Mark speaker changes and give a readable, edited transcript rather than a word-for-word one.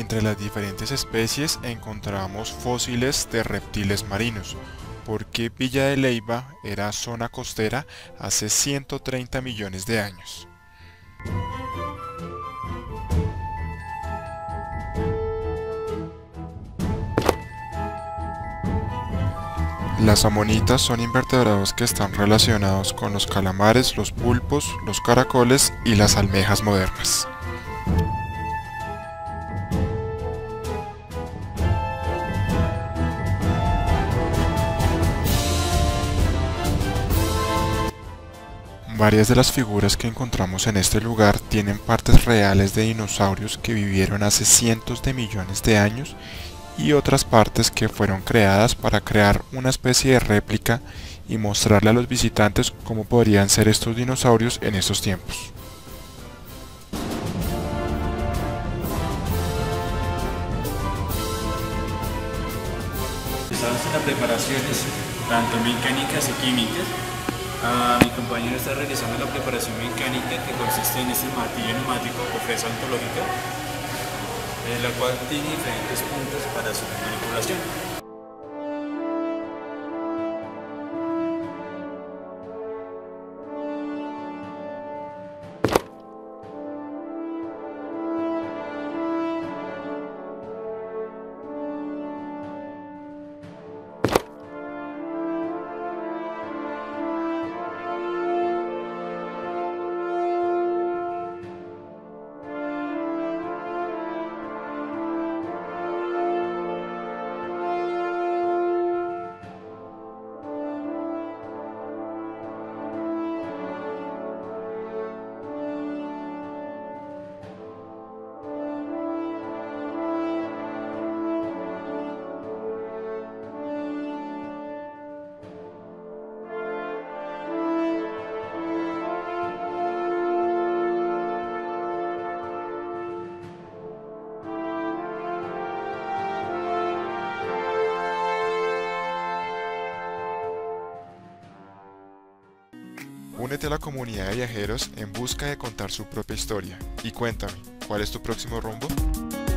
Speaker 1: Entre las diferentes especies encontramos fósiles de reptiles marinos, porque Villa de Leyva era zona costera hace 130 millones de años. Las amonitas son invertebrados que están relacionados con los calamares, los pulpos, los caracoles y las almejas modernas. Varias de las figuras que encontramos en este lugar tienen partes reales de dinosaurios que vivieron hace cientos de millones de años y otras partes que fueron creadas para crear una especie de réplica y mostrarle a los visitantes cómo podrían ser estos dinosaurios en estos tiempos.
Speaker 2: Estamos en las preparaciones, tanto mecánicas y químicas. Mi compañero está realizando la preparación mecánica que consiste en este martillo neumático o fresa ontológica, la cual tiene diferentes puntos para su manipulación.
Speaker 1: Únete a la comunidad de viajeros en busca de contar su propia historia y cuéntame, ¿cuál es tu próximo rumbo?